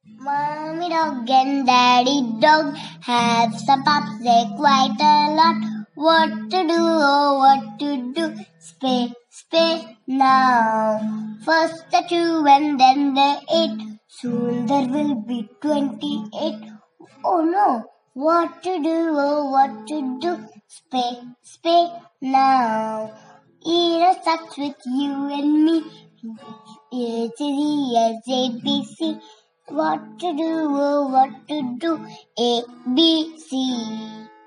Mommy dog and daddy dog have some pups, they quite a lot. What to do, oh what to do, spay, spay now. First the 2 and then the 8, soon there will be 28. Oh no, what to do, oh what to do, spay, spay now. It starts with you and me, A to Z S A B C. What to do, oh what to do, A, B, C.